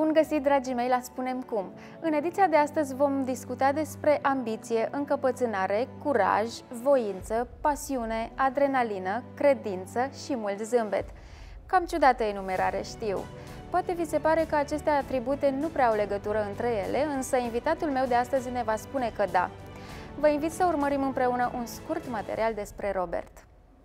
Bun găsit, dragii mei, la Spunem Cum! În ediția de astăzi vom discuta despre ambiție, încăpățânare, curaj, voință, pasiune, adrenalină, credință și mult zâmbet. Cam ciudată enumerare, știu. Poate vi se pare că aceste atribute nu prea au legătură între ele, însă invitatul meu de astăzi ne va spune că da. Vă invit să urmărim împreună un scurt material despre Robert.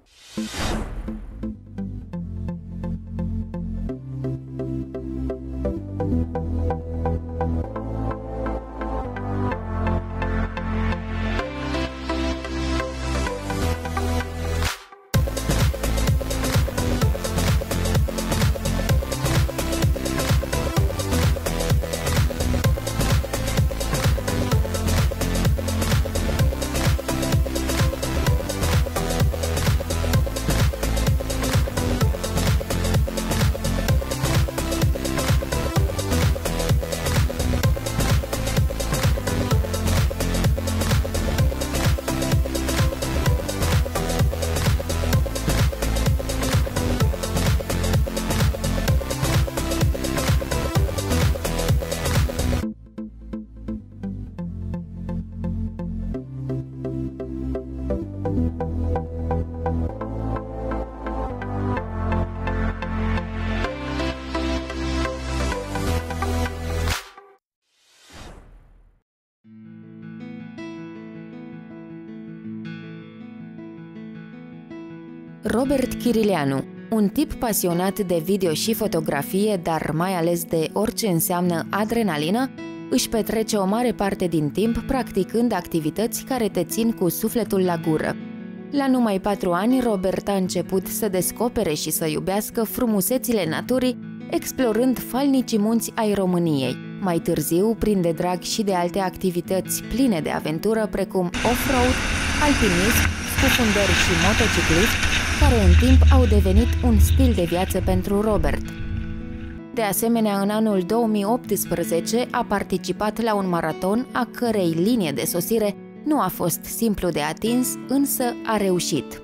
Robert Chirileanu, un tip pasionat de video și fotografie, dar mai ales de orice înseamnă adrenalină, își petrece o mare parte din timp practicând activități care te țin cu sufletul la gură. La numai 4 ani, Robert a început să descopere și să iubească frumusețile naturii, explorând falnicii munți ai României. Mai târziu, prinde drag și de alte activități pline de aventură, precum off-road, alpinism, scufundări și motociclism, care în timp au devenit un stil de viață pentru Robert. De asemenea, în anul 2018 a participat la un maraton a cărei linie de sosire nu a fost simplu de atins, însă a reușit.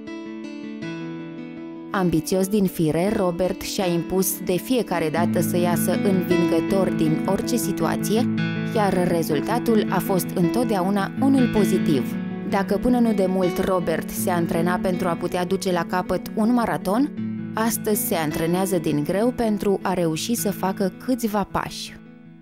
Ambițios din fire, Robert și-a impus de fiecare dată să iasă învingător din orice situație, iar rezultatul a fost întotdeauna unul pozitiv. Dacă până nu de mult Robert se antrena pentru a putea duce la capăt un maraton, astăzi se antrenează din greu pentru a reuși să facă câțiva pași.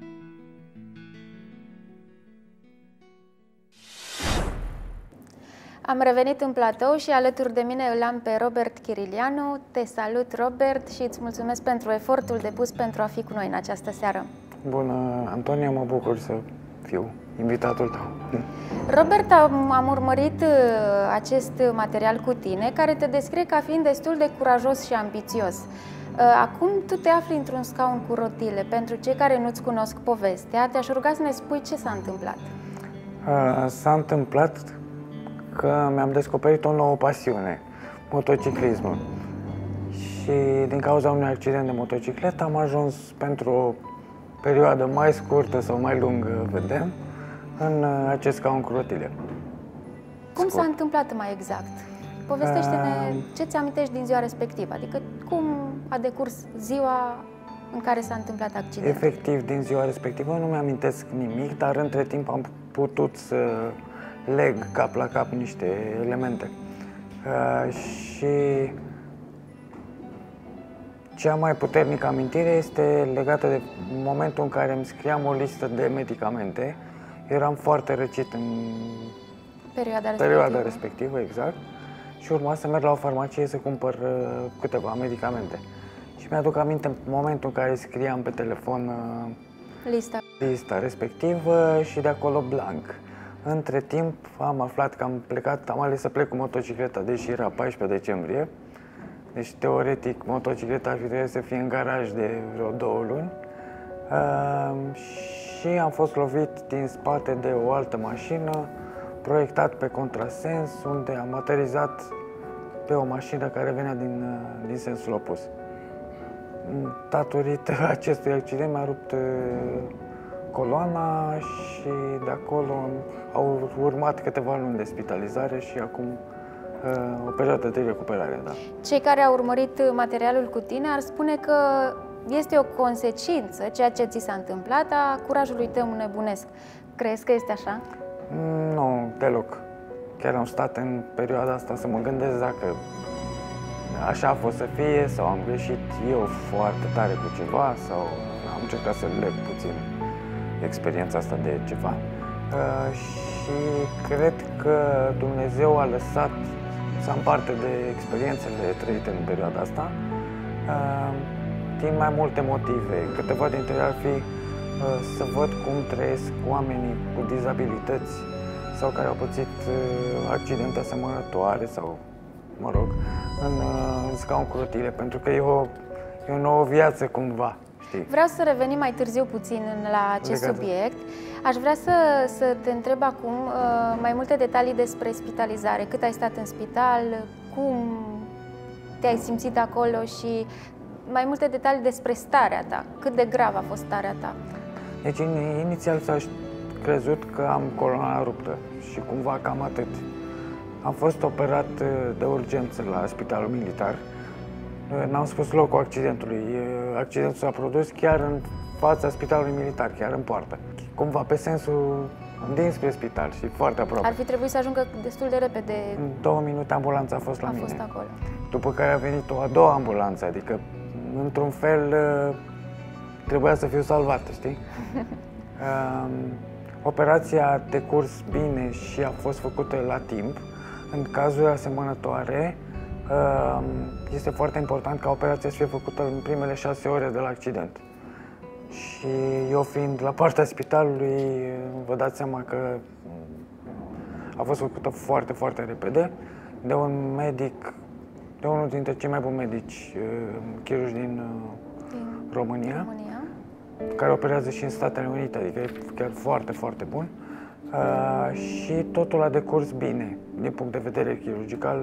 Am revenit în platou și alături de mine îl am pe Robert Chirileanu. Te salut, Robert, și îți mulțumesc pentru efortul depus pentru a fi cu noi în această seară. Bună, Antonia, mă bucur să fiu invitatul tău. Robert, am urmărit acest material cu tine, care te descrie ca fiind destul de curajos și ambițios. Acum tu te afli într-un scaun cu rotile. Pentru cei care nu-ți cunosc povestea, te-aș ruga să ne spui ce s-a întâmplat. S-a întâmplat că mi-am descoperit o nouă pasiune, motociclismul. Și din cauza unui accident de motocicletă am ajuns pentru o perioadă mai scurtă sau mai lungă, vedem, în acest scaun cu rotile. Cum s-a întâmplat mai exact? Povestește-ne ce ți amintești din ziua respectivă, adică cum a decurs ziua în care s-a întâmplat accidentul. Efectiv, din ziua respectivă nu mi-amintesc nimic, dar între timp am putut să leg cap la cap niște elemente. Și cea mai puternică amintire este legată de momentul în care îmi scriam o listă de medicamente. Eram foarte răcit în perioada respectivă, exact, și urma să merg la o farmacie să cumpăr câteva medicamente. Și mi-aduc aminte în momentul în care scriam pe telefon lista respectivă și de acolo blank. Între timp am aflat că am ales să plec cu motocicleta, deși era 14 decembrie. Deci, teoretic, motocicleta ar fi trebuit să fie în garaj de vreo 2 luni. Și am fost lovit din spate de o altă mașină, proiectat pe contrasens, unde am aterizat pe o mașină care venea din sensul opus. Datorită acestui accident mi-a rupt coloana și de acolo au urmat câteva luni de spitalizare și acum o perioadă de recuperare, da. Cei care au urmărit materialul cu tine ar spune că este o consecință, ceea ce ți s-a întâmplat, a curajului tău nebunesc. Crezi că este așa? Nu, deloc. Chiar am stat în perioada asta să mă gândesc dacă așa a fost să fie sau am greșit eu foarte tare cu ceva sau am încercat să leg puțin experiența asta de ceva. Și cred că Dumnezeu a lăsat să am parte de experiențele trăite în perioada asta din mai multe motive. Câteva dintre ele ar fi să văd cum trăiesc oamenii cu dizabilități sau care au pățit accidente asemănătoare sau, mă rog, în scaun cu rotile, pentru că e o nouă viață cumva. Știi? Vreau să revenim mai târziu puțin la acest subiect. Aș vrea să te întreb acum mai multe detalii despre spitalizare. Cât ai stat în spital, cum te-ai simțit acolo și mai multe detalii despre starea ta. Cât de grav a fost starea ta? Deci, inițial s-a crezut că am coloana ruptă și cumva cam atât. Am fost operat de urgență la Spitalul Militar. N-am spus locul accidentului. Accidentul s-a produs chiar în fața Spitalului Militar, chiar în poartă. Cumva pe sensul dinspre spital și foarte aproape. Ar fi trebuit să ajungă destul de repede. În 2 minute ambulanța a fost la mine. A fost acolo. După care a venit o a doua ambulanță, adică într-un fel trebuia să fiu salvat, știi? Operația a decurs bine și a fost făcută la timp. În cazuri asemănătoare, este foarte important ca operația să fie făcută în primele 6 ore de la accident. Și eu fiind la partea spitalului, vă dați seama că a fost făcută foarte, foarte repede de un medic, de unul dintre cei mai buni medici chirurgi din România, care operează și în Statele Unite, adică e chiar foarte, foarte bun. Și totul a decurs bine, din punct de vedere chirurgical.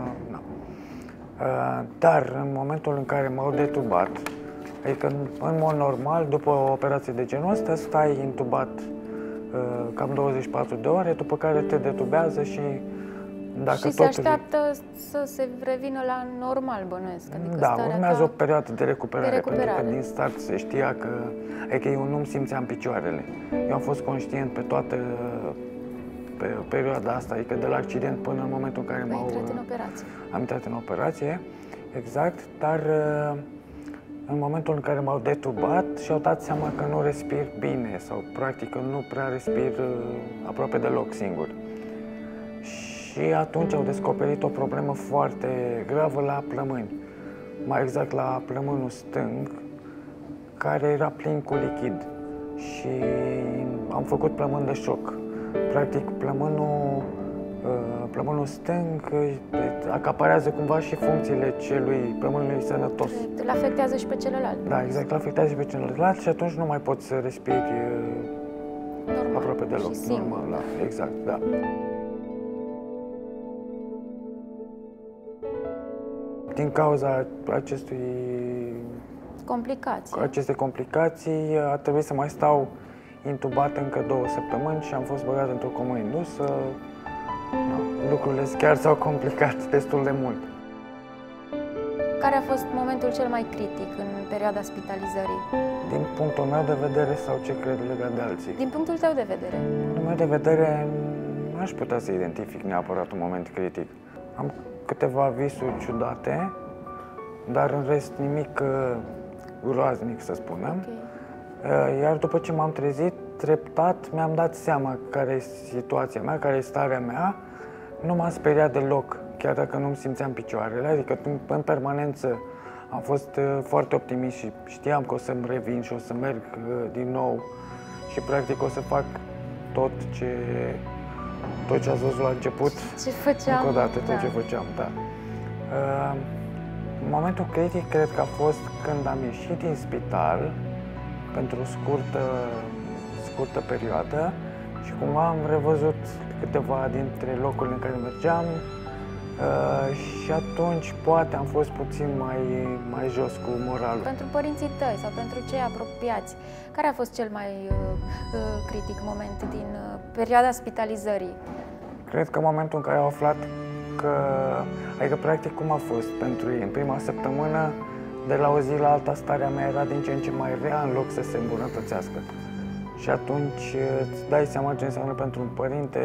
Dar în momentul în care m-au detubat, adică în mod normal, după o operație de genul ăsta, stai intubat cam 24 de ore, după care te detubează și dacă și se așteaptă să se revină la normal, bănuiesc. Adică da, urmează o perioadă de recuperare, pentru că din start se știa că, adică eu nu-mi simțeam picioarele. Eu am fost conștient pe toată perioada asta, adică de la accident până în momentul în care am intrat în operație, exact, dar în momentul în care m-au detubat și-au dat seama că nu respir bine sau practic că nu prea respir aproape deloc singur. Și atunci au descoperit o problemă foarte gravă la plămâni, mai exact la plămânul stâng, care era plin cu lichid și am făcut plămân de șoc. Practic, plămânul stâng acaparează cumva și funcțiile plămânului sănătos. Îl afectează și pe celălalt. Da, exact, îl afectează și pe celălalt și atunci nu mai poți să respiri normal, aproape deloc. Și singur. Normal, da, exact, da. Din cauza acestei complicații a trebuit să mai stau intubat încă 2 săptămâni și am fost băgat într-o comă indusă. Lucrurile chiar s-au complicat destul de mult. Care a fost momentul cel mai critic în perioada spitalizării? Din punctul meu de vedere sau ce cred legat de alții? Din punctul tău de vedere. Din punctul meu de vedere, nu aș putea să identific neapărat un moment critic. Am câteva visuri ciudate, dar în rest nimic groaznic, să spunem. Okay. Iar după ce m-am trezit, treptat mi-am dat seama care e situația mea, care e starea mea. Nu m-am speriat deloc, chiar dacă nu-mi simțeam picioarele, adică în permanență am fost foarte optimist și știam că o să-mi revin și o să merg din nou și practic o să fac tot ce ați văzut la început. Ce făceam. Încă o dată, tot ce făceam, da. Momentul critic cred că a fost când am ieșit din spital pentru o scurtă perioadă și cumva am revăzut câteva dintre locurile în care mergeam și atunci poate am fost puțin mai jos cu moralul. Pentru părinții tăi sau pentru cei apropiați, care a fost cel mai critic moment din perioada spitalizării? Cred că momentul în care au aflat că, adică practic cum a fost pentru ei. În prima săptămână de la o zi la alta starea mea era din ce în ce mai rea în loc să se îmbunătățească. Și atunci îți dai seama ce înseamnă pentru un părinte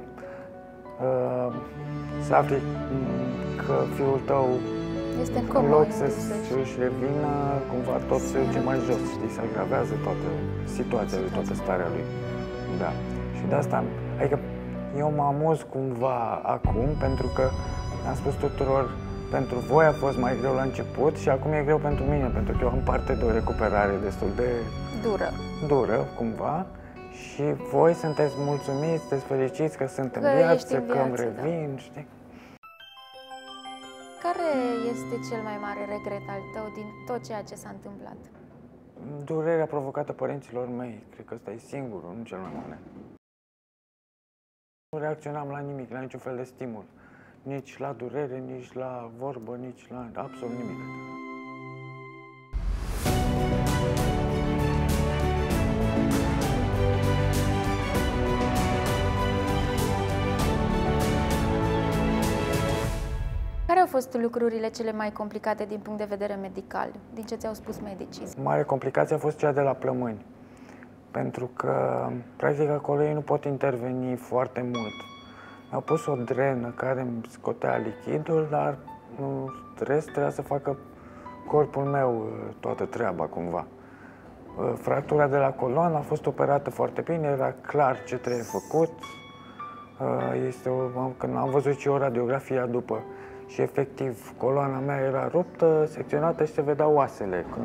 să afli că fiul tău, este în loc să își revină, cumva tot se duce mai jos, știi, se agravează toată situația lui, toată starea lui. Da. Și de asta, adică eu mă amuz cumva acum, pentru că am spus tuturor, pentru voi a fost mai greu la început și acum e greu pentru mine, pentru că eu am parte de o recuperare destul de dură cumva. Și voi sunteți mulțumiți, sunteți fericiți că sunt în viață, că îmi revin, da. Știi? Care este cel mai mare regret al tău din tot ceea ce s-a întâmplat? Durerea provocată părinților mei, cred că ăsta e singurul, nu cel mai mare. Nu reacționam la nimic, la niciun fel de stimul. Nici la durere, nici la vorbă, nici la absolut nimic. Care au fost lucrurile cele mai complicate din punct de vedere medical, din ce ți-au spus medicii? Mare complicație a fost cea de la plămâni, pentru că, practic, acolo ei nu pot interveni foarte mult. Mi-au pus o drenă care îmi scotea lichidul, dar în rest trebuia să facă corpul meu toată treaba, cumva. Fractura de la coloană a fost operată foarte bine, era clar ce trebuie făcut. Când am văzut și o radiografie după, și efectiv coloana mea era ruptă, secționată și se vedeau oasele, că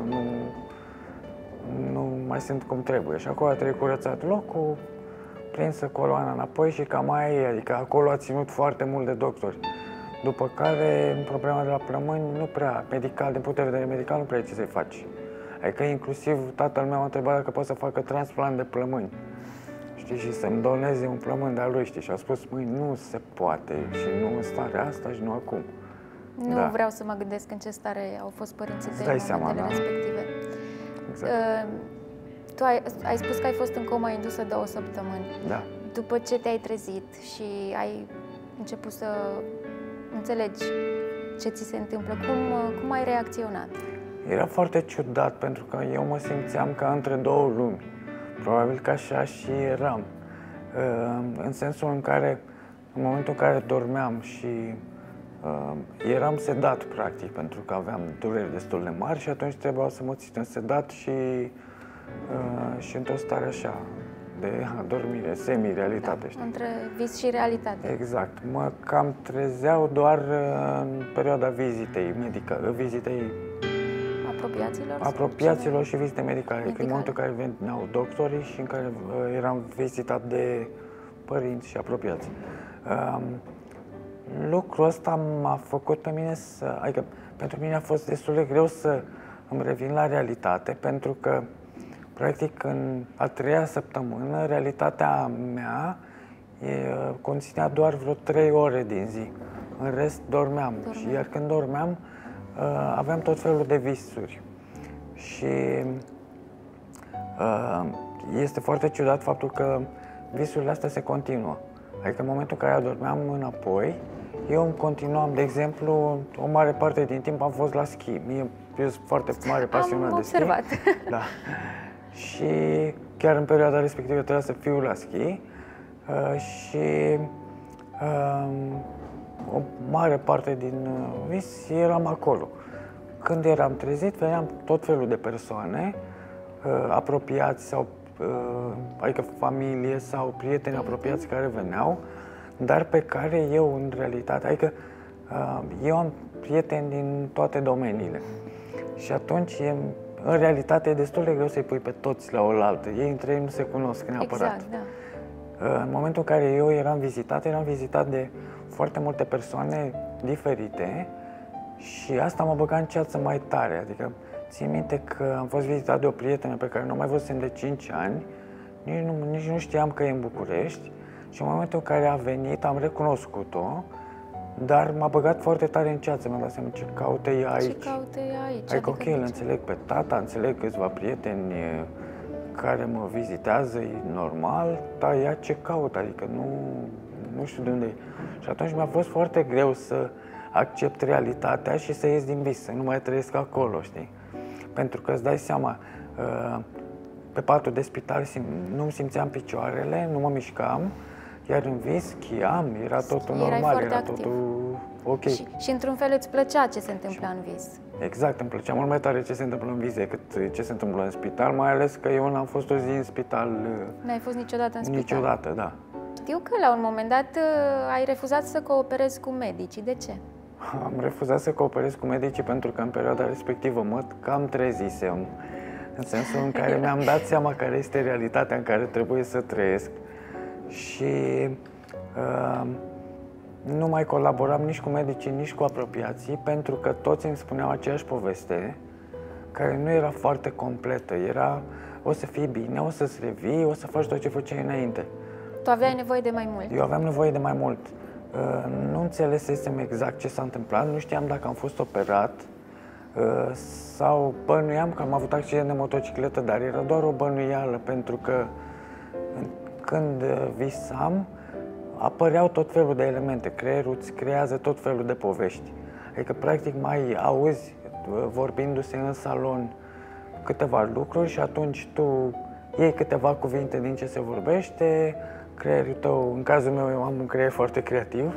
nu mai sunt cum trebuie. Și acolo trebuie curățat locul, prinsă coloana înapoi și cam aia e, adică acolo a ținut foarte mult de doctori. După care, problema de la plămâni, nu prea, medical, din punct de vedere medical, nu prea ce să-i faci. Adică inclusiv tatăl meu a întrebat dacă pot să facă transplant de plămâni. Știi, și să-mi doneze un plămân de-al lui, știi, și a spus, măi, nu se poate și nu în starea asta și nu acum. Nu vreau să mă gândesc în ce stare au fost părinții tăi în momentele respective. Exact. Tu ai spus că ai fost în comă indusă 2 săptămâni. Da. După ce te-ai trezit și ai început să înțelegi ce ți se întâmplă, cum ai reacționat? Era foarte ciudat, pentru că eu mă simțeam ca între două lumi. Probabil că așa și eram. În sensul în care, în momentul în care dormeam și eram sedat, practic, pentru că aveam dureri destul de mari și atunci trebuia să mă țin sedat și într-o stare așa, de adormire, semi-realitate. Da, între vis și realitate. Exact. Mă cam trezeau doar în perioada vizitei medicale, vizitei apropiaților și vizite medicale. În momentul în care veneau doctorii și în care eram vizitat de părinți și apropiați. Lucrul ăsta m-a făcut pe mine adică pentru mine a fost destul de greu să îmi revin la realitate, pentru că practic în a 3-a săptămână realitatea mea conținea doar vreo 3 ore din zi. În rest dormeam. Iar când dormeam aveam tot felul de visuri. Și este foarte ciudat faptul că visurile astea se continuă. Adică în momentul în care adormeam înapoi, eu îmi continuam, de exemplu, o mare parte din timp am fost la schi. Eu sunt foarte mare pasionat de schi. Am observat. Da. Și chiar în perioada respectivă trebuia să fiu la schi și o mare parte din vis eram acolo. Când eram trezit, veneam tot felul de persoane, apropiați sau adică familie sau prieteni apropiați care veneau, dar pe care eu în realitate, adică eu am prieteni din toate domeniile. Și atunci, în realitate, e destul de greu să-i pui pe toți la oaltă. Ei între ei nu se cunosc neapărat. Exact, da. În momentul în care eu eram vizitat de foarte multe persoane diferite și asta mă băga în ceață mai tare. Adică, țin minte că am fost vizitat de o prietenă pe care nu mai văzusem de 5 ani, nici nu știam că e în București și în momentul în care a venit am recunoscut-o, dar m-a băgat foarte tare în ceață, mi-am dat seama ce caută ea aici. Ce caută ea aici? Adică, ok, îl înțeleg pe tata, înțeleg câțiva prieteni care mă vizitează, e normal, dar ea ce caută? Adică nu știu de unde e. Și atunci mi-a fost foarte greu să accept realitatea și să ies din vis, să nu mai trăiesc acolo, știi? Pentru că îți dai seama, pe patul de spital nu-mi simțeam picioarele, nu mă mișcam, iar în vis schiam, era totul normal, era totul ok. Și într-un fel îți plăcea ce se întâmpla în vis. Exact, îmi plăcea mult mai tare ce se întâmplă în vis decât ce se întâmplă în spital, mai ales că eu n-am fost o zi în spital. N-ai fost niciodată în spital? Niciodată, da. Știu că la un moment dat ai refuzat să cooperezi cu medicii. De ce? Am refuzat să cooperez cu medicii pentru că în perioada respectivă mă cam trezisem, în sensul în care mi-am dat seama care este realitatea în care trebuie să trăiesc și nu mai colaboram nici cu medicii, nici cu apropiații, pentru că toți îmi spuneau aceeași poveste, care nu era foarte completă. Era, o să fii bine, o să-ți revii, o să faci tot ce făceai înainte. Tu aveai nevoie de mai mult? Eu aveam nevoie de mai mult. Nu înțelesesem exact ce s-a întâmplat, nu știam dacă am fost operat sau bănuiam că am avut accident de motocicletă, dar era doar o bănuială, pentru că când visam, apăreau tot felul de elemente, creierul îți creează tot felul de povești. Adică, practic, mai auzi vorbindu-se în salon câteva lucruri și atunci tu iei câteva cuvinte din ce se vorbește, creierul tău, în cazul meu, eu am un creier foarte creativ,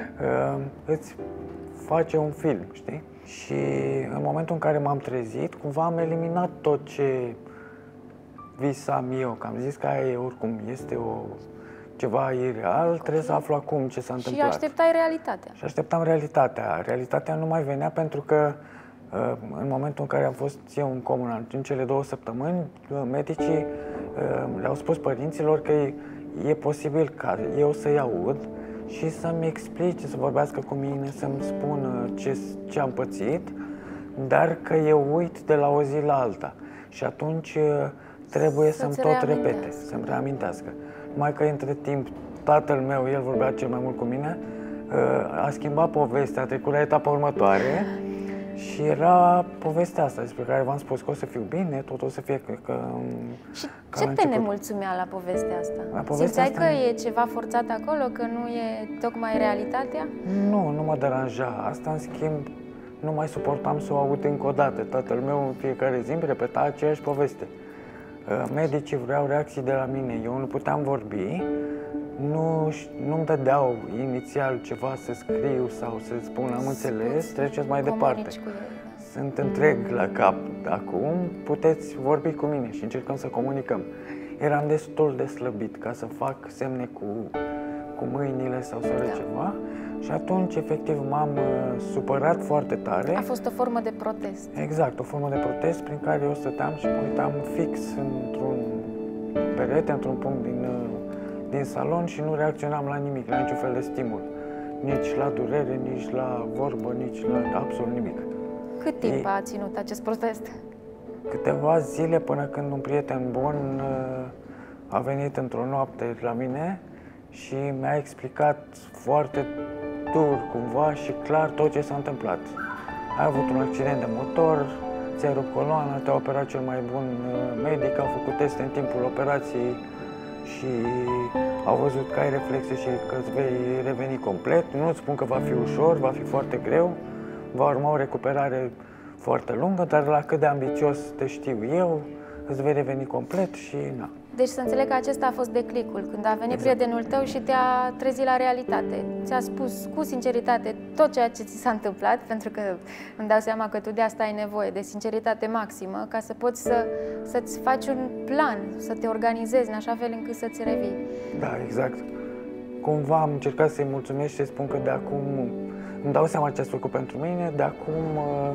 îți face un film, știi? Și în momentul în care m-am trezit, cumva am eliminat tot ce visam eu, că am zis că aia oricum este ceva ireal, trebuie să aflu acum ce s-a întâmplat. Și așteptai realitatea. Și așteptam realitatea. Realitatea nu mai venea pentru că în momentul în care am fost eu în comuna, în cele 2 săptămâni, medicii le-au spus părinților că e posibil ca eu să-i aud și să-mi explice, să vorbească cu mine, să-mi spună ce am pățit, dar că eu uit de la o zi la alta. Și atunci trebuie să-mi tot repete, să-mi reamintească. Numai că între timp, tatăl meu, el vorbea cel mai mult cu mine, a schimbat povestea, a trecut la etapa următoare și era povestea asta despre care v-am spus că o să fiu bine, tot o să fie Și ce te nemulțumea la povestea asta? Simțeai că e ceva forțat acolo, că nu e tocmai realitatea? Nu mă deranja. Asta, în schimb, nu mai suportam să o aud încă o dată. Tatăl meu în fiecare zi îmi repeta aceeași poveste. Medicii vreau reacții de la mine, eu nu puteam vorbi, nu-mi dădeau inițial ceva să scriu sau să spun am înțeles, treceți mai departe. Sunt întreg la cap acum, puteți vorbi cu mine și încercăm să comunicăm. Eram destul de slăbit ca să fac semne cu mâinile sau să ceva. Și atunci, efectiv, m-am supărat foarte tare. A fost o formă de protest. Exact, o formă de protest prin care eu stăteam și mă uitam fix într-un perete, într-un punct din salon și nu reacționam la nimic, la niciun fel de stimul. Nici la durere, nici la vorbă, nici la absolut nimic. Cât timp a ținut acest protest? Câteva zile până când un prieten bun a venit într-o noapte la mine și mi-a explicat foarte dur, cumva, și clar tot ce s-a întâmplat. Ai avut un accident de motor, ți-ai rupt coloana, te-a operat cel mai bun medic, au făcut teste în timpul operației și au văzut că ai reflexe și că îți vei reveni complet. Nu-ți spun că va fi ușor, va fi foarte greu, va urma o recuperare foarte lungă, dar la cât de ambițios te știu eu, îți vei reveni complet și na. Deci să înțeleg că acesta a fost declicul, când a venit prietenul tău și te-a trezit la realitate. Ți-a spus cu sinceritate tot ceea ce ți s-a întâmplat, pentru că îmi dau seama că tu de asta ai nevoie, de sinceritate maximă, ca să poți să-ți faci un plan, să te organizezi în așa fel încât să-ți revii. Da, exact. Cumva am încercat să-i mulțumesc și să spun că de acum îmi dau seama ce ați făcut pentru mine, de acum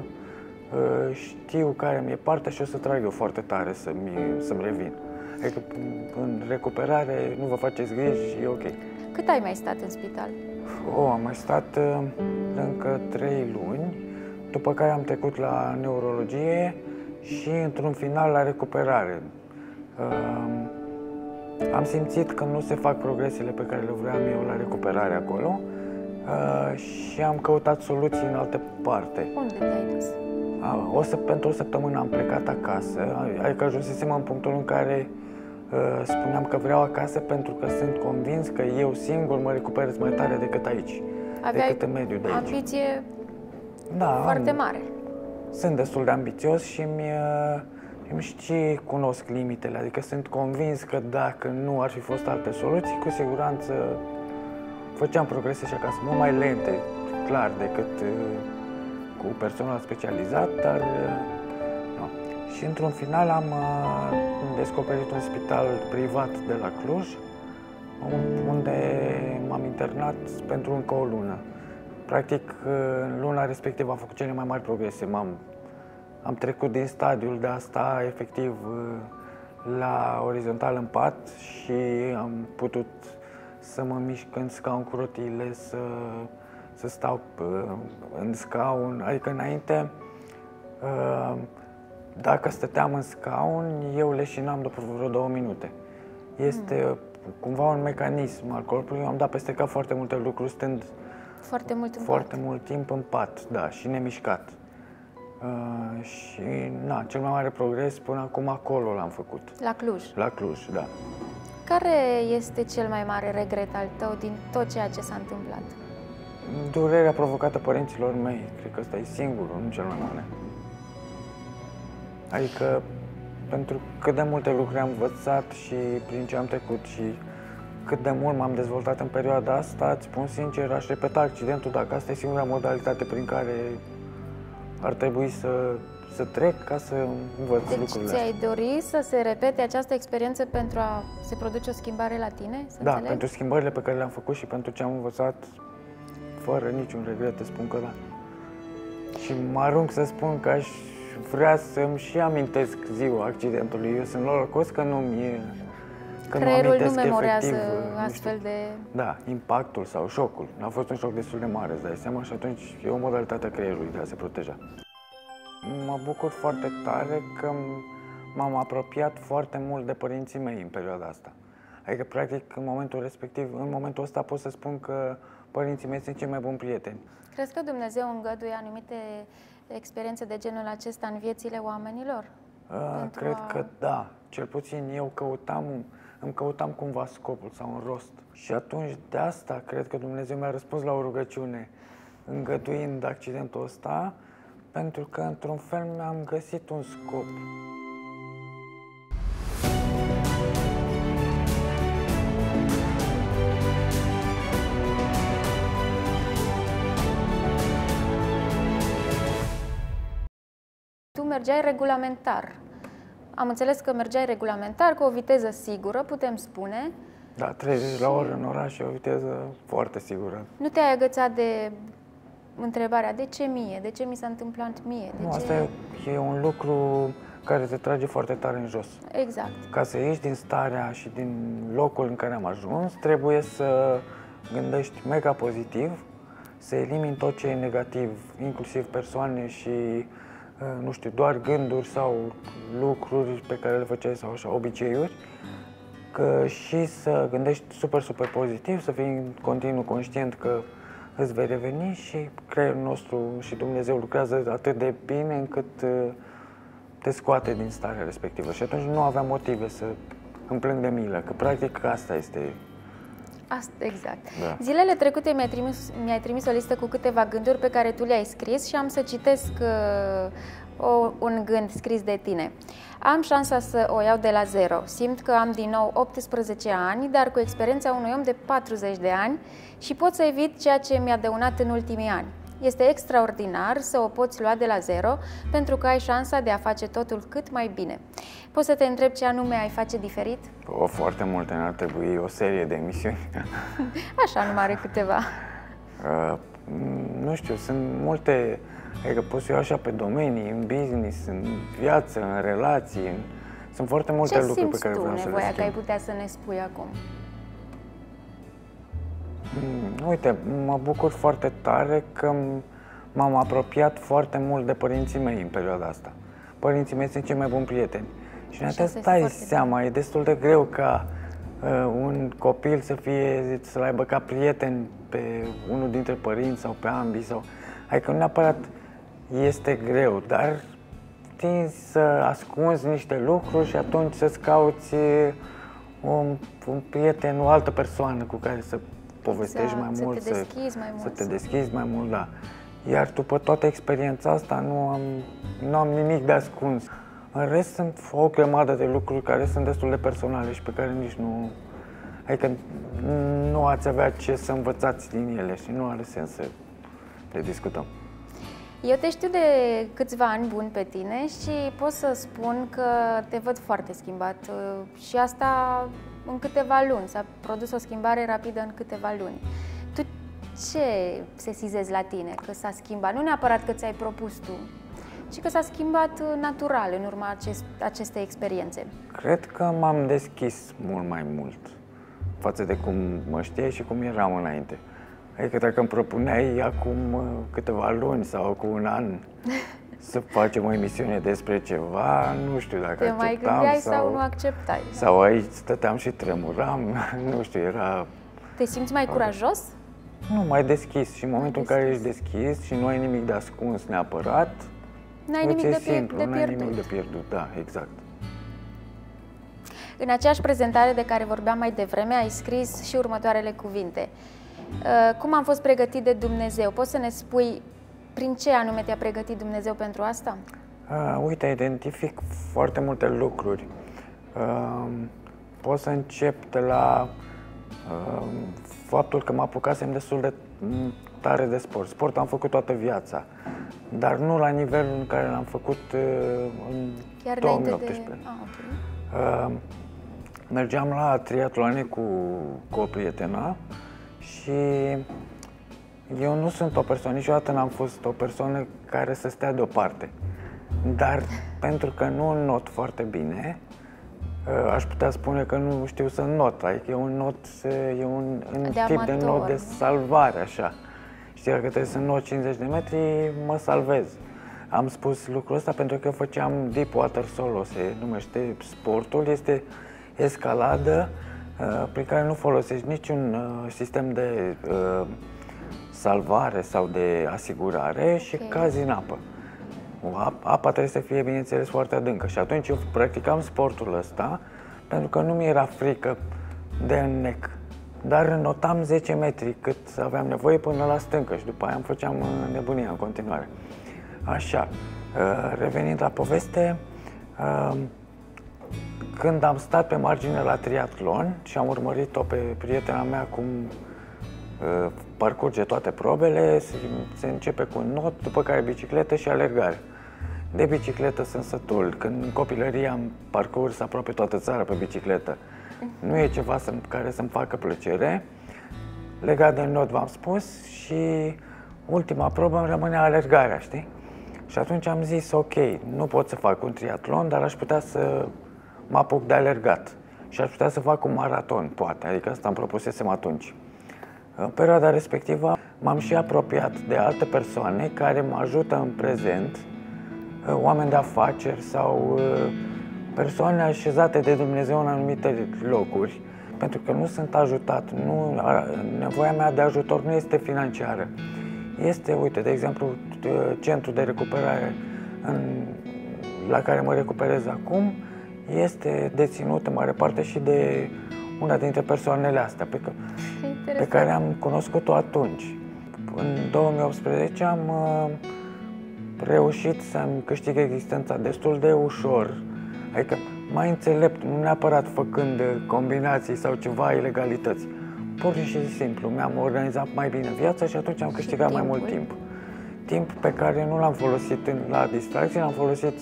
știu care mi-e partea și o să trag eu foarte tare să-mi revin. Adică în recuperare nu vă faceți griji și e ok. Cât ai mai stat în spital? Am mai stat încă 3 luni, după care am trecut la neurologie și într-un final la recuperare. Am simțit că nu se fac progresele pe care le vreau eu la recuperare acolo și am căutat soluții în altă parte. Unde te-ai dus? Pentru o săptămână am plecat acasă, adică ajunsesem în punctul în care spuneam că vreau acasă pentru că sunt convins că eu singur mă recuperez mai tare decât aici. decât în mediul de aici. Ambiție foarte mare. Sunt destul de ambițios și îmi și cunosc limitele, adică sunt convins că dacă nu ar fi fost alte soluții, cu siguranță făceam progrese și acasă, mult mai lente, clar, decât cu personal specializat, dar nu. Și într-un final am descoperit un spital privat de la Cluj, unde m-am internat pentru încă o lună. Practic, în luna respectivă am făcut cele mai mari progrese. Am trecut din stadiul de a sta efectiv la orizontal în pat și am putut să mă mișc în scaun cu rotile, să stau în scaun. Adică înainte, dacă stăteam în scaun, eu leșinam după vreo 2 minute. Este cumva un mecanism al corpului. Am dat peste cap foarte multe lucruri stând foarte mult timp în pat, da, și nemișcat. Și cel mai mare progres până acum acolo l-am făcut. La Cluj? La Cluj, da. Care este cel mai mare regret al tău din tot ceea ce s-a întâmplat? Durerea provocată părinților mei, cred că ăsta e singurul, nu cel mai mare. Adică, pentru cât de multe lucruri am învățat și prin ce am trecut și cât de mult m-am dezvoltat în perioada asta, îți spun sincer, aș repeta accidentul dacă asta e singura modalitate prin care ar trebui să trec ca să învăț lucrurile. Deci ți-ai dori să se repete această experiență pentru a se produce o schimbare la tine? Da, pentru schimbările pe care le-am făcut și pentru ce am învățat, fără niciun regret, îți spun că da. Și mă arunc să spun că aș vrea să-mi și amintesc ziua accidentului. Eu sunt norocos că creierul nu memorează astfel de... Da, impactul sau șocul. A fost un șoc destul de mare, îți dai seama, și atunci e o modalitate a creierului de a se proteja. Mă bucur foarte tare că m-am apropiat foarte mult de părinții mei în perioada asta. Adică, practic, în momentul ăsta pot să spun că părinții mei sunt cei mai buni prieteni. Crezi că Dumnezeu îngăduie anumite experiențe de genul acesta în viețile oamenilor? Cred că da. Cel puțin eu îmi căutam cumva scopul sau un rost. Și atunci de asta cred că Dumnezeu mi-a răspuns la o rugăciune, îngăduind accidentul ăsta, pentru că într-un fel mi-am găsit un scop. Tu mergeai regulamentar. Am înțeles că mergeai regulamentar, cu o viteză sigură, putem spune. Da, 30 la oră în oraș e o viteză foarte sigură. Nu te-ai agățat de întrebarea de ce mie? De ce mi s-a întâmplat mie? Asta e un lucru care te trage foarte tare în jos. Exact. Ca să ieși din starea și din locul în care am ajuns, trebuie să gândești mega pozitiv, să elimini tot ce e negativ, inclusiv persoane și nu știu, doar gânduri sau lucruri pe care le făceai sau așa, obiceiuri, și să gândești super pozitiv, să fii în continuu conștient că îți vei reveni și creierul nostru și Dumnezeu lucrează atât de bine încât te scoate din starea respectivă. Și atunci nu aveam motive să îmi plâng de milă, că practic asta este. Exact. Da. Zilele trecute mi-ai trimis o listă cu câteva gânduri pe care tu le-ai scris și am să citesc un gând scris de tine. Am șansa să o iau de la zero. Simt că am din nou 18 ani, dar cu experiența unui om de 40 de ani și pot să evit ceea ce mi-a dăunat în ultimii ani. Este extraordinar să o poți lua de la zero pentru că ai șansa de a face totul cât mai bine. Poți să te întreb ce anume ai face diferit? Foarte multe, n-ar trebui o serie de emisiuni. Așa, numai câteva. Nu știu, sunt multe, adică pot să iau așa pe domenii, în business, în viață, în relații, sunt foarte multe lucruri pe care vreau să le schimb. Ce simți tu nevoia că ai putea să ne spui acum? Uite, mă bucur foarte tare că m-am apropiat foarte mult de părinții mei în perioada asta. Părinții mei sunt cei mai buni prieteni. Și ne-ați dai seama, e destul de greu ca un copil să-l aibă ca prieten pe unul dintre părinți sau pe ambii. Adică nu neapărat este greu, dar tinzi să ascunzi niște lucruri și atunci să-ți cauți un prieten, o altă persoană cu care să povestești mai mult, să te deschizi mai mult, da. Iar după toată experiența asta nu am nimic de ascuns. În rest sunt o grămadă de lucruri care sunt destul de personale și pe care nici nu... Adică nu ați avea ce să învățați din ele și nu are sens să le discutăm. Eu te știu de câțiva ani buni pe tine și pot să spun că te văd foarte schimbat și asta în câteva luni. S-a produs o schimbare rapidă în câteva luni. Tu ce sesizezi la tine că s-a schimbat? Nu neapărat că ți-ai propus tu, ci că s-a schimbat natural în urma acestei experiențe. Cred că m-am deschis mult mai mult față de cum mă știai și cum eram înainte. Adică dacă îmi propuneai acum câteva luni sau acum un an să facem o emisiune despre ceva, nu știu dacă te mai gândeai sau nu acceptai. Sau aici stăteam și tremuram, nu știu, era... Te simți mai curajos? Nu, mai deschis. Și în momentul în care ești deschis și nu ai nimic de ascuns neapărat, n-ai nimic de pierdut. Da, exact. În aceeași prezentare de care vorbeam mai devreme, ai scris și următoarele cuvinte. Cum am fost pregătit de Dumnezeu? Poți să ne spui prin ce anume te-a pregătit Dumnezeu pentru asta? Uite, identific foarte multe lucruri. Pot să încep de la faptul că mă apucasem destul de tare de sport. Sport am făcut toată viața, dar nu la nivelul în care l-am făcut în chiar 2018. Okay. Mergeam la triatloane cu o prietenă și eu nu sunt o persoană, niciodată n-am fost o persoană care să stea deoparte. Dar pentru că nu înnot foarte bine, aș putea spune că nu știu să înnot. Adică e un tip de not de salvare, așa. Știi, dacă trebuie să înnot 50 de metri, mă salvez. Am spus lucrul ăsta pentru că eu făceam deep water solo, se numește sportul, este escaladă prin care nu folosești niciun sistem de salvare sau de asigurare și cazi în apă. Apa trebuie să fie, bineînțeles, foarte adâncă și atunci eu practicam sportul ăsta pentru că nu mi era frică de înnec. Dar înnotam 10 metri cât aveam nevoie până la stâncă și după aia îmi făceam nebunia în continuare. Așa, revenind la poveste, când am stat pe margine la triatlon și am urmărit-o pe prietena mea cum parcurge toate probele, se începe cu un not, după care bicicletă și alergare. De bicicletă sunt sătul. Când în copilărie am parcurs aproape toată țara pe bicicletă, nu e ceva care să-mi facă plăcere. Legat de not, v-am spus, și ultima probă îmi rămânea alergarea, știi? Și atunci am zis, ok, nu pot să fac un triatlon, dar aș putea să mă apuc de alergat. Și aș putea să fac un maraton, poate, adică asta îmi propusesem atunci. În perioada respectivă m-am și apropiat de alte persoane care mă ajută în prezent, oameni de afaceri sau persoane așezate de Dumnezeu în anumite locuri, pentru că nu sunt ajutat, nevoia mea de ajutor nu este financiară. Este, uite, de exemplu, centrul de recuperare la care mă recuperez acum, este deținut în mare parte și de una dintre persoanele astea pe care am cunoscut-o atunci. În 2018 am reușit să-mi câștig existența destul de ușor, adică mai înțelept, nu neapărat făcând combinații sau ceva ilegalități. Pur și simplu mi-am organizat mai bine viața și atunci am câștigat mai mult timp. Timp pe care nu l-am folosit la distracție, l-am folosit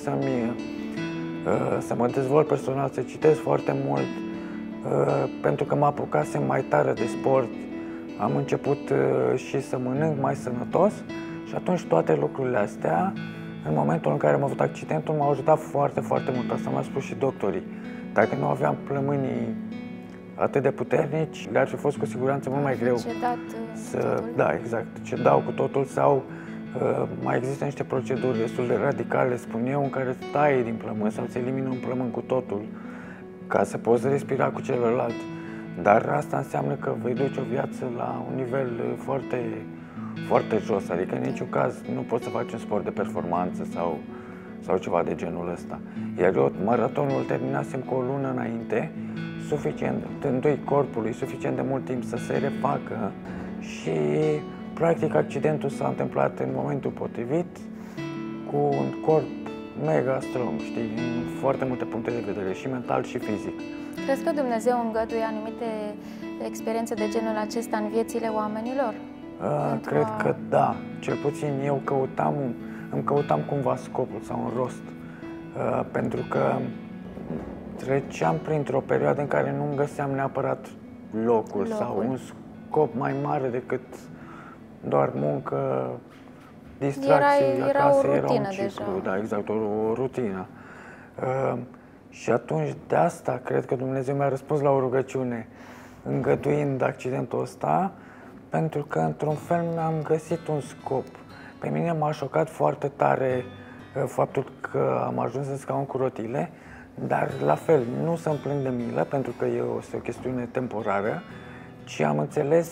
să mă dezvolt personal, să citesc foarte mult, pentru că mă apucasem mai tare de sport, am început și să mănânc mai sănătos și atunci toate lucrurile astea, în momentul în care am avut accidentul, m-au ajutat foarte, foarte mult. Asta mi-au spus și doctorii. Dacă nu aveam plămânii atât de puternici, le-ar fi fost cu siguranță mult mai greu să... Da, exact. Cedau cu totul sau mai există niște proceduri destul de radicale, spun eu, în care îți taie din plămân sau îți elimină un plămân cu totul ca să poți respira cu celălalt. Dar asta înseamnă că vei duce o viață la un nivel foarte, foarte jos, adică în niciun caz nu poți să faci un sport de performanță sau sau ceva de genul ăsta. Iar eu maratonul terminasem cu o lună înainte, suficient, dându-i corpului suficient de mult timp să se refacă și practic accidentul s-a întâmplat în momentul potrivit cu un corp mega strong, știi, în foarte multe puncte de vedere, și mental și fizic. Crezi că Dumnezeu îngăduie anumite experiențe de genul acesta în viețile oamenilor? Cred că da. Cel puțin eu îmi căutam cumva scopul sau un rost. Pentru că treceam printr-o perioadă în care nu-mi găseam neapărat locul sau un scop mai mare decât doar muncă, distracții acasă, era un ciclu, deja. Da, exact, o rutină. Și atunci de asta cred că Dumnezeu mi-a răspuns la o rugăciune, îngăduind accidentul ăsta, pentru că într-un fel mi-am găsit un scop. Pe mine m-a șocat foarte tare faptul că am ajuns în scaun cu rotile, dar la fel, nu să-mi plâng de milă, pentru că este o chestiune temporară, ci am înțeles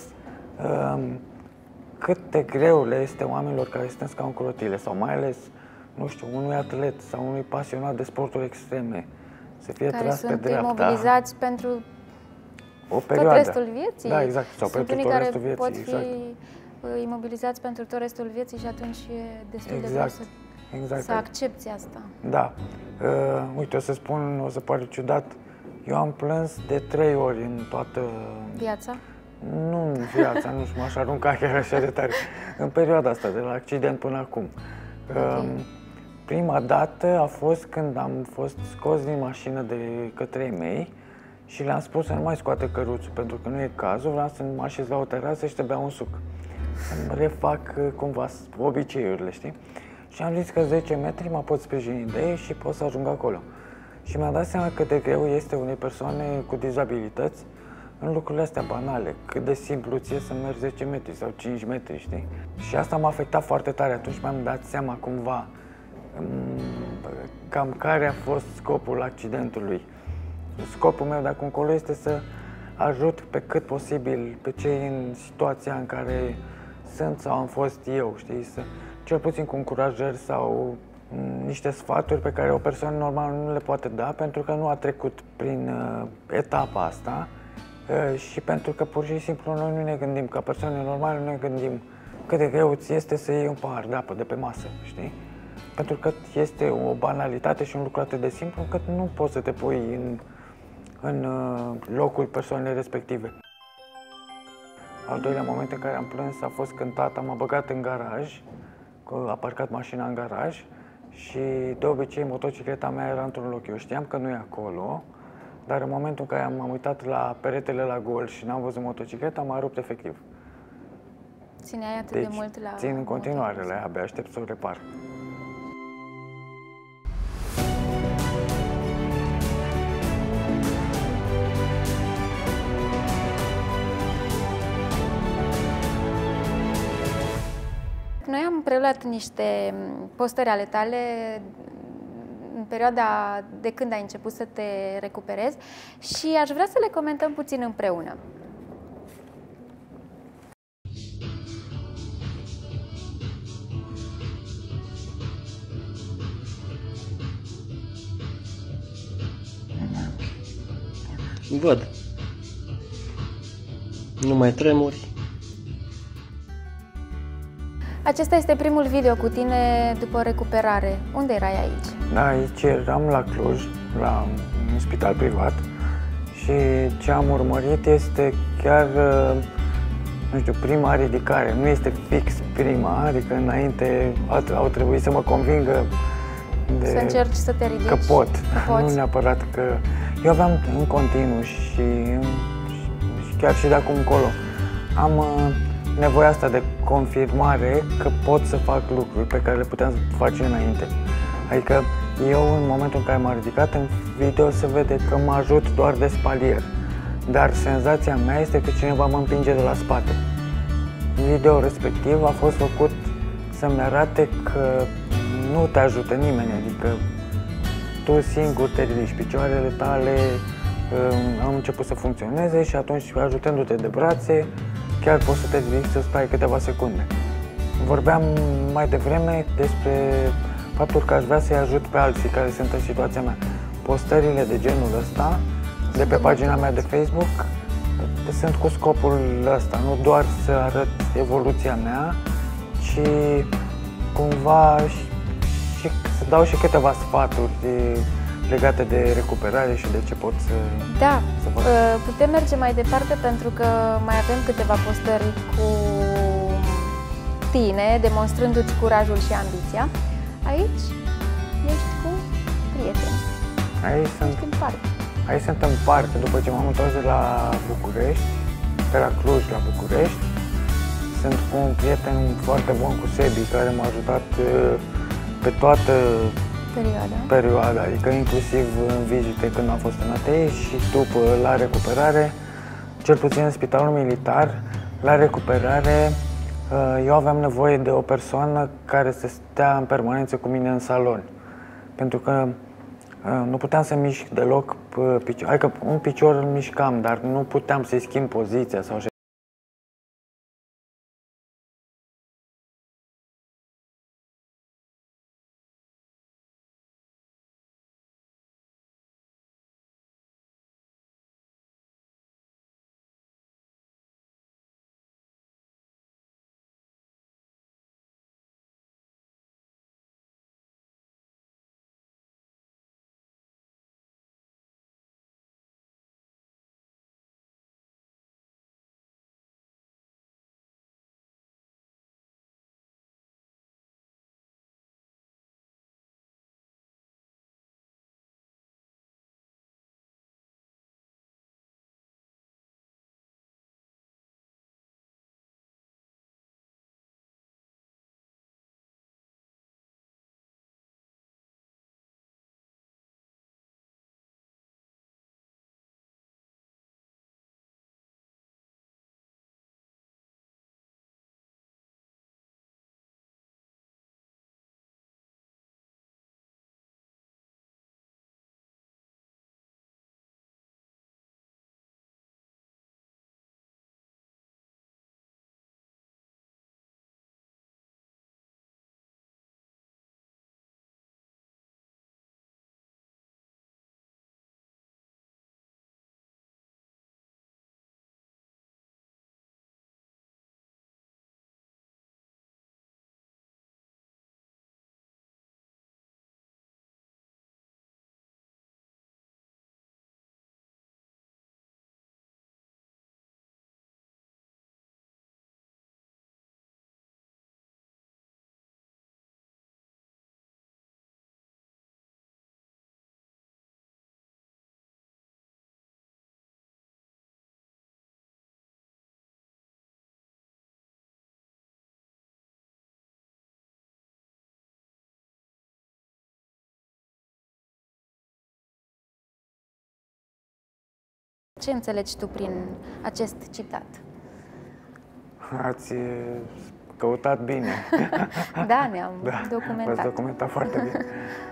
cât de greu le este oamenilor care sunt în scaun cu rotile, sau mai ales, nu știu, unui atlet sau unui pasionat de sporturi extreme, să fie tras pe dreapta. Care sunt imobilizați pentru o perioadă. Tot restul vieții. Da, exact, sau pentru tot restul vieții. Pot fi imobilizați pentru tot restul vieții și atunci e destul de greu să accepti asta. Da. Uite, o să pare ciudat, eu am plâns de 3 ori în toată viața. Nu în viața, nu știu, m-aș arunca chiar așa de tare. În perioada asta, de la accident până acum. Prima dată a fost când am fost scos din mașină de către ei mei și le-am spus să nu mai scoate căruțul, pentru că nu e cazul, vreau să mă așez la o terasă și să beau un suc. Să-mi refac cumva obiceiurile, știi? Și am zis că 10 metri mă pot sprijini de ei și pot să ajung acolo. Și mi-am dat seama cât de greu este unei persoane cu dizabilități în lucrurile astea banale, cât de simplu ție să mergi 10 metri sau 5 metri, știi? Și asta m-a afectat foarte tare. Atunci mi-am dat seama cumva cam care a fost scopul accidentului. Scopul meu de acum încolo este să ajut pe cât posibil pe cei în situația în care sunt sau am fost eu, știi? Cel puțin cu încurajări sau niște sfaturi pe care o persoană normală nu le poate da, pentru că nu a trecut prin etapa asta și pentru că pur și simplu noi nu ne gândim, ca persoane normale nu ne gândim cât de greu ți este să iei un pahar de apă de pe masă, știi? Pentru că este o banalitate și un lucru atât de simplu încât nu poți să te pui în locul persoanei respective. Al doilea moment în care am plâns a fost când tata m-a băgat în garaj, a parcat mașina în garaj și de obicei motocicleta mea era într-un loc. Eu știam că nu e acolo, dar în momentul în care m-am uitat la peretele la gol și n-am văzut motocicleta, m-a rupt efectiv. Țineai atât de mult la... țin în continuare la ea, abia aștept să o repar. Noi am preluat niște postări ale tale în perioada de când ai început să te recuperezi și aș vrea să le comentăm puțin împreună. Văd. Nu mai tremuri. Acesta este primul video cu tine după recuperare. Unde erai aici? Aici eram la Cluj, la un spital privat și ce am urmărit este chiar, nu știu, prima ridicare. Nu este fix prima, adică înainte au trebuit să mă convingă să încerci să te ridici. Că pot, nu neapărat că... Eu aveam în continuu și chiar și de acum încolo am nevoia asta de confirmare că pot să fac lucruri pe care le puteam face înainte. Adică eu, în momentul în care m-am ridicat, în video se vede că mă ajut doar de spalier, dar senzația mea este că cineva mă împinge de la spate. Video respectiv a fost făcut să-mi arate că nu te ajută nimeni, adică tu singur te ridici, picioarele tale au început să funcționeze și atunci, ajutându-te de brațe, chiar poți să te ridici să stai câteva secunde. Vorbeam mai devreme despre faptul că aș vrea să-i ajut pe alții care sunt în situația mea. Postările de genul ăsta, de pe pagina mea de Facebook, sunt cu scopul ăsta, nu doar să arăt evoluția mea, ci cumva și să dau și câteva sfaturi legate de recuperare și de ce pot să fac. Putem merge mai departe pentru că mai avem câteva postări cu tine, demonstrându-ți curajul și ambiția. Aici ești cu prieteni. Aici sunt în parc, după ce m-am întors de la București, de la Cluj la București. Sunt cu un prieten foarte bun, cu Sebi, care m-a ajutat pe toată perioada, adică inclusiv în vizite când am fost în ATI și după la recuperare, cel puțin în Spitalul Militar, la recuperare eu aveam nevoie de o persoană care să stea în permanență cu mine în salon, pentru că nu puteam să mișc deloc picior, adică un picior îl mișcam, dar nu puteam să-i schimb poziția sau așa. Ce înțelegi tu prin acest citat? Ați căutat bine. Da, ne-am documentat. V-ați documentat foarte bine.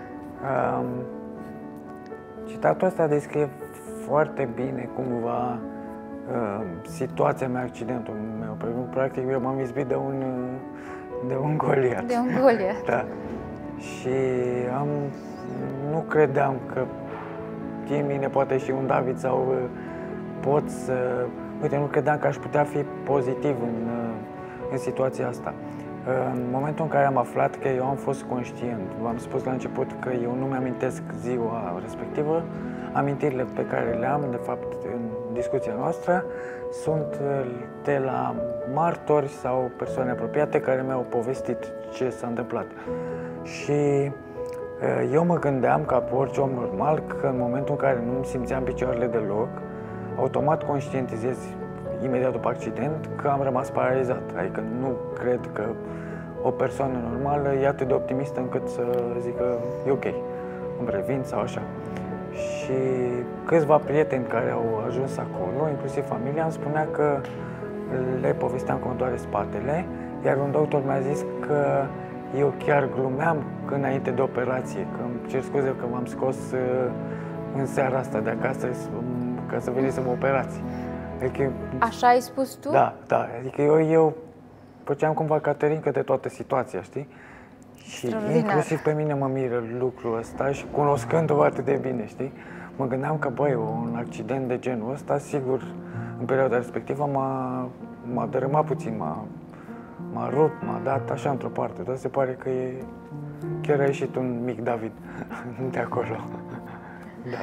Citatul ăsta descrie foarte bine cumva situația mea, accidentul meu. Practic, eu m-am izbit de un Goliat. De un Goliat. Da. Și nu credeam că din mine poate și un David sau pot să... Uite, nu credeam că aș putea fi pozitiv în situația asta. În momentul în care am aflat că eu am fost conștient, v-am spus la început că eu nu mi-amintesc ziua respectivă, amintirile pe care le am, de fapt, în discuția noastră, sunt de la martori sau persoane apropiate care mi-au povestit ce s-a întâmplat. Și eu mă gândeam, ca pe orice om normal, că în momentul în care nu simțeam picioarele deloc, automat conștientizez imediat după accident că am rămas paralizat. Adică nu cred că o persoană normală e atât de optimistă încât să zică e ok, îmi revin sau așa. Și câțiva prieteni care au ajuns acolo, inclusiv familia, îmi spunea că le povesteam că mă doare spatele, iar un doctor mi-a zis că eu chiar glumeam înainte de operație, că îmi cer scuze că m-am scos în seara asta de acasă ca să veniți să mă operați. Adică, așa ai spus tu? Da, da. Adică eu făceam cumva caterincă de toată situația, știi? Și inclusiv pe mine mă miră lucrul ăsta și cunoscându-o atât de bine, știi? Mă gândeam că, băi, un accident de genul ăsta, sigur, în perioada respectivă m-a dărâmat puțin, m-a rupt, m-a dat așa într-o parte, dar se pare că chiar a ieșit un mic David de acolo. Da.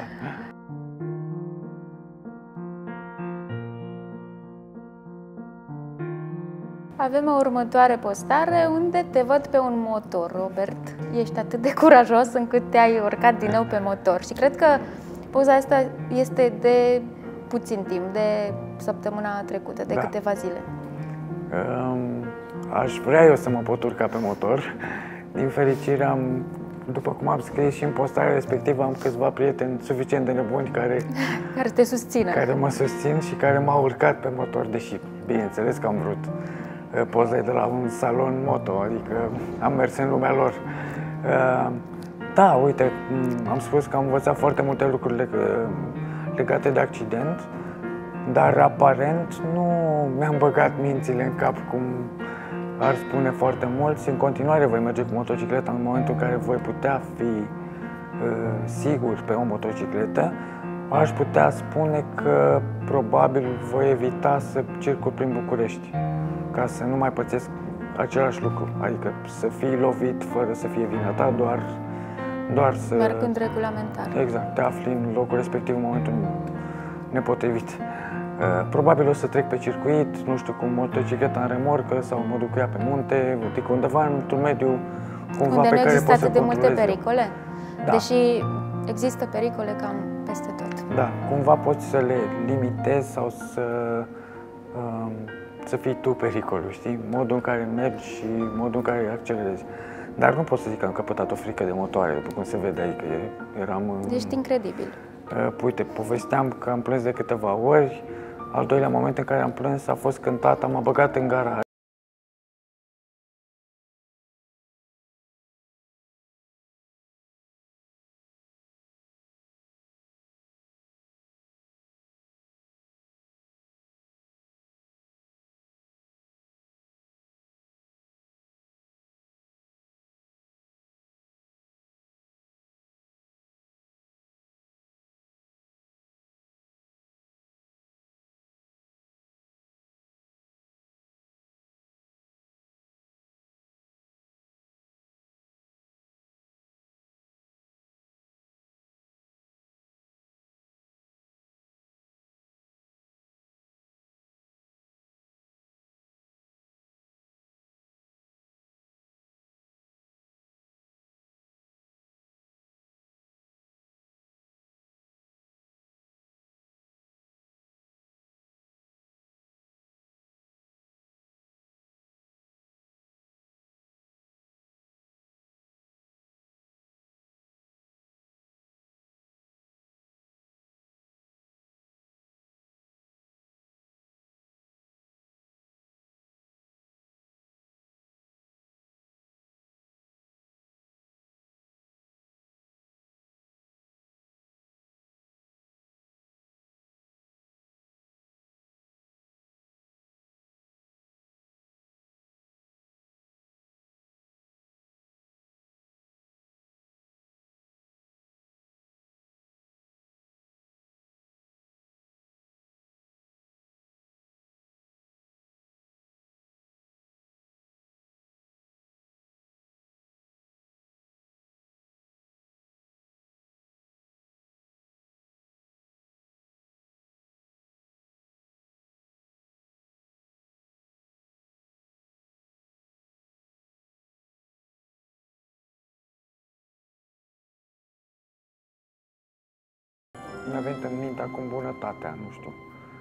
Avem o următoare postare unde te văd pe un motor, Robert. Ești atât de curajos încât te-ai urcat din nou pe motor și cred că poza asta este de puțin timp, de săptămâna trecută, de câteva zile. Aș vrea eu să mă pot urca pe motor. Din fericire, după cum am scris și în postarea respectivă, am câțiva prieteni suficient de nebuni care te susțină. Care mă susțin și care m-au urcat pe motor, deși, bineînțeles că am vrut poza de la un salon moto, adică am mers în lumea lor. Da, uite, am spus că am învățat foarte multe lucruri legate de accident, dar aparent nu mi-am băgat mințile în cap, cum ar spune foarte mulți. În continuare voi merge cu motocicleta în momentul în care voi putea fi sigur pe o motocicletă. Aș putea spune că probabil voi evita să circul prin București, ca să nu mai pățesc același lucru, adică să fii lovit fără să fie vina ta, doar să... Mergând regulamentar. Exact, te afli în locul respectiv în momentul nepotrivit. Probabil o să trec pe circuit, nu știu, cu motocicleta în remorcă sau mă duc cu ea pe munte, adică undeva într-un mediu cumva unde pe care pot să există atât de multe controlez pericole, Da. Deși există pericole cam peste tot. Da, cumva poți să le limitezi sau să fii tu pericolul, știi? Modul în care mergi și modul în care accelerezi. Dar nu pot să zic că am căpătat o frică de motoare, după cum se vede aici, că eram... Ești incredibil. Uite, povesteam că am plâns de câteva ori. Al doilea moment în care am plâns a fost când tata m-a băgat în gara. Mi-a venit în minte acum bunătatea, nu știu.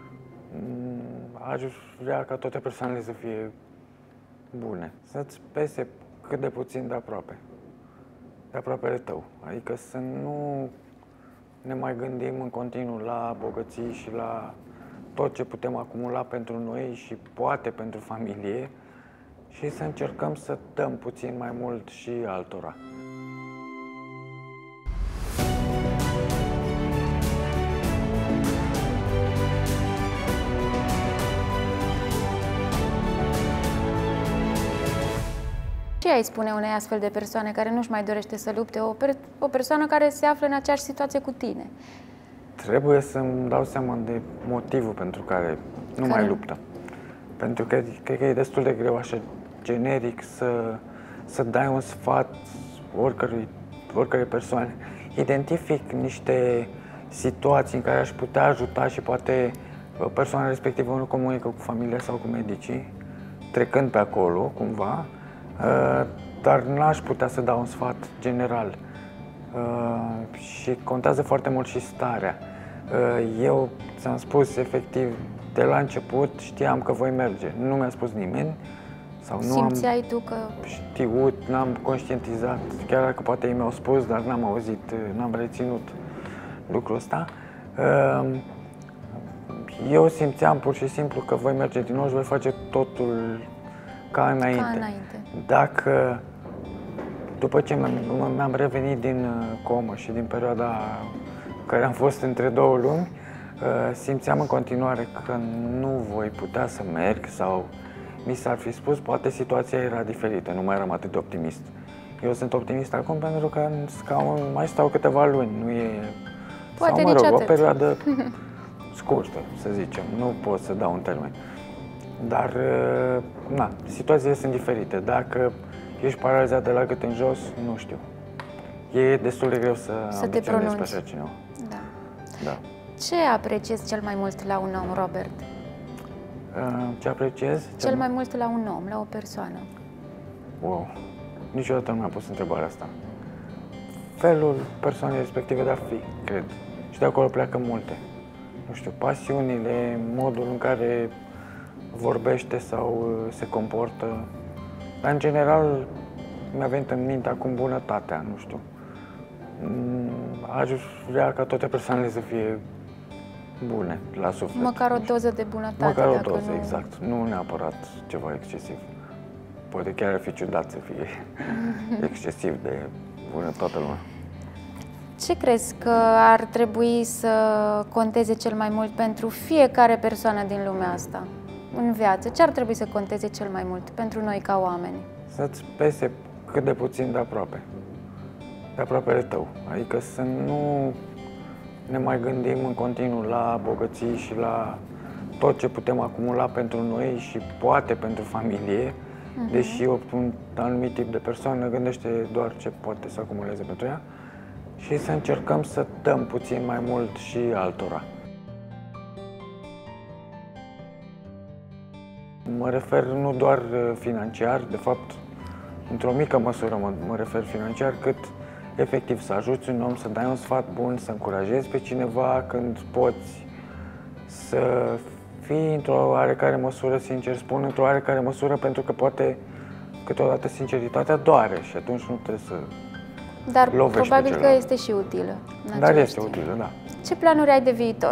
Aș vrea ca toate persoanele să fie bune. Să-ți pese cât de puțin de aproapele tău. Adică să nu ne mai gândim în continuu la bogății și la tot ce putem acumula pentru noi și poate pentru familie și să încercăm să dăm puțin mai mult și altora. Ce Ce ai spune unei astfel de persoane care nu-și mai dorește să lupte, o persoană care se află în aceeași situație cu tine? Trebuie să-mi dau seama de motivul pentru care nu mai luptă. Pentru că cred că e destul de greu așa generic să dai un sfat oricărei persoane. Identific niște situații în care aș putea ajuta și poate persoana respectivă nu comunică cu familia sau cu medicii, trecând pe acolo, cumva, dar n-aș putea să dau un sfat general. Și contează foarte mult și starea. Eu ți-am spus, efectiv, de la început știam că voi merge. Nu mi-a spus nimeni. Sau nu simțeai tu că... știut, n-am conștientizat, chiar dacă poate ei mi-au spus, dar n-am auzit, n-am reținut lucrul ăsta. Eu simțeam pur și simplu că voi merge din nou și voi face totul ca înainte. Dacă, după ce mi-am revenit din comă și din perioada în care am fost între două lumi, simțeam în continuare că nu voi putea să merg sau mi s-ar fi spus, poate situația era diferită, nu mai eram atât de optimist. Eu sunt optimist acum pentru că în scaun mai stau câteva luni, nu e... Poate sau, mă rog, atât. O perioadă scurtă, să zicem, nu pot să dau un termen. Dar, na, situațiile sunt diferite. Dacă ești paralizat de la gât în jos, nu știu. E destul de greu să ambiționezi pe așa cineva. Da. Da. Ce apreciezi cel mai mult la un om, Robert? Ce apreciez? Cel mai mult la un om, la o persoană. Wow, niciodată nu mi-am pus întrebarea asta. Felul persoanei respective de a fi, cred. Și de acolo pleacă multe. Nu știu, pasiunile, modul în care vorbește sau se comportă. Dar, în general, mi-a venit în minte acum bunătatea, nu știu. Aș vrea ca toate persoanele să fie bune la suflet. Măcar o doză de bunătate. Măcar o doză, exact. Nu neapărat ceva excesiv. Poate chiar ar fi ciudat să fie excesiv de bună toată lumea. Ce crezi că ar trebui să conteze cel mai mult pentru fiecare persoană din lumea asta, în viață? Ce ar trebui să conteze cel mai mult pentru noi ca oameni? Să-ți pese cât de puțin de aproapele tău. Adică să nu ne mai gândim în continuu la bogății și la tot ce putem acumula pentru noi și poate pentru familie, deși un anumit tip de persoană gândește doar ce poate să acumuleze pentru ea, și să încercăm să dăm puțin mai mult și altora. Mă refer nu doar financiar, de fapt, într-o mică măsură mă refer financiar, cât efectiv să ajuți un om, să dai un sfat bun, să încurajezi pe cineva când poți, să fii într-o oarecare măsură sincer, spun într-o oarecare măsură, pentru că poate câteodată sinceritatea doare și atunci nu trebuie să lovești. Dar probabil că este și utilă. Dar este utilă, da. Ce planuri ai de viitor?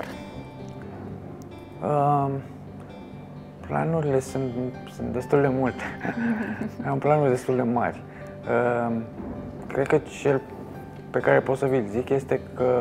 Planurile sunt destul de multe. Am planuri destul de mari. Cred că cel pe care pot să vi-l zic este că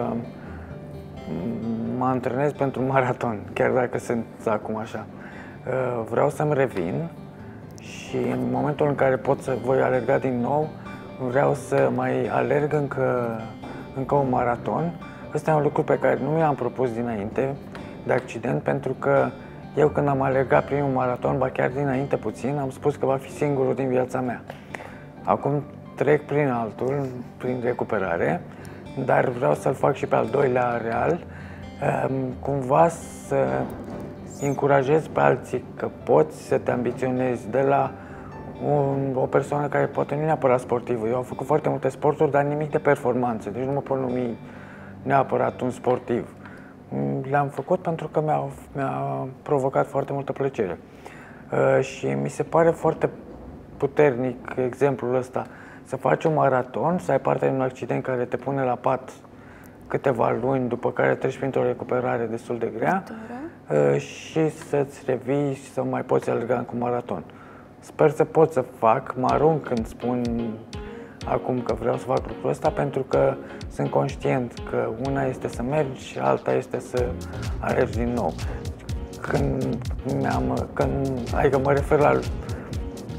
mă antrenez pentru maraton, chiar dacă sunt acum așa. Vreau să-mi revin și în momentul în care voi alerga din nou, vreau să mai alerg încă un maraton. Ăsta e un lucru pe care nu mi l-am propus dinainte de accident, pentru că eu când am alergat primul maraton, ba chiar dinainte puțin, am spus că va fi singurul din viața mea. Acum trec prin altul, prin recuperare, dar vreau să-l fac și pe al doilea real, cumva să încurajez pe alții că poți să te ambiționezi de la o persoană care poate nu e neapărat sportivă. Eu am făcut foarte multe sporturi, dar nimic de performanță, deci nu mă pot numi neapărat un sportiv. Le-am făcut pentru că mi-a provocat foarte multă plăcere. Și mi se pare foarte puternic exemplul ăsta. Să faci un maraton, să ai parte de un accident care te pune la pat câteva luni, după care treci printr-o recuperare destul de grea și să-ți revii și să mai poți alerga cu maraton. Sper să pot să fac, mă arunc când spun acum că vreau să fac lucrul ăsta, pentru că sunt conștient că una este să mergi și alta este să alergi din nou. Adică mă refer la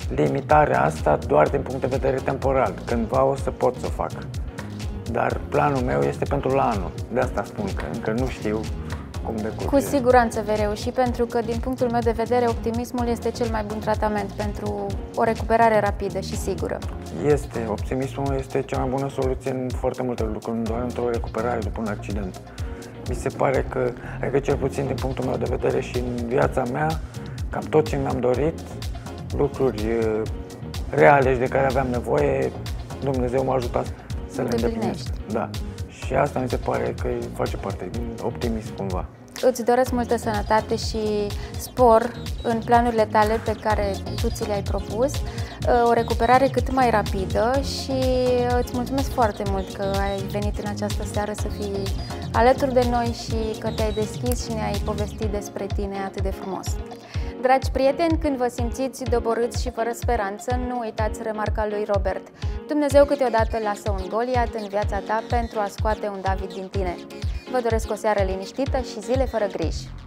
limitarea asta doar din punct de vedere temporal. Cândva o să pot să o fac. Dar planul meu este pentru la anul. De asta spun că încă nu știu cum decurge. Cu siguranță vei reuși, pentru că din punctul meu de vedere optimismul este cel mai bun tratament pentru o recuperare rapidă și sigură. Optimismul este cea mai bună soluție în foarte multe lucruri, nu doar într-o recuperare după un accident. Mi se pare că, adică cel puțin din punctul meu de vedere și în viața mea, cam tot ce mi-am dorit, lucruri reale și de care aveam nevoie, Dumnezeu m-a ajutat să le îndeplinesc. Da. Și asta mi se pare că face parte din optimism cumva. Îți doresc multă sănătate și spor în planurile tale pe care tu ți le-ai propus, o recuperare cât mai rapidă și îți mulțumesc foarte mult că ai venit în această seară să fii alături de noi și că te-ai deschis și ne-ai povestit despre tine atât de frumos. Dragi prieteni, când vă simțiți doborâți și fără speranță, nu uitați remarca lui Robert. Dumnezeu câteodată lasă un Goliat în viața ta pentru a scoate un David din tine. Vă doresc o seară liniștită și zile fără griji.